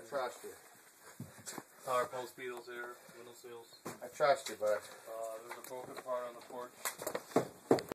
trust you. Power post beetles here, window seals. I trust you, but There's a broken part on the porch.